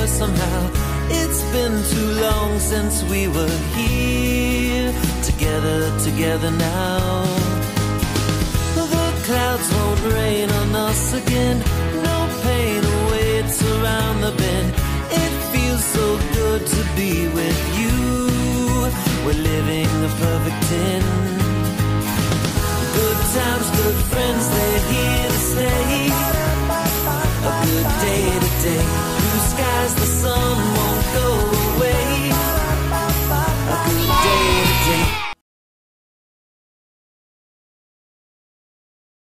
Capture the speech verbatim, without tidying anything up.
somehow. It's been too long since we were here, together, together now. The clouds won't rain on us again, no pain awaits around the bend. It feels so good to be with you. We're living a perfect ten.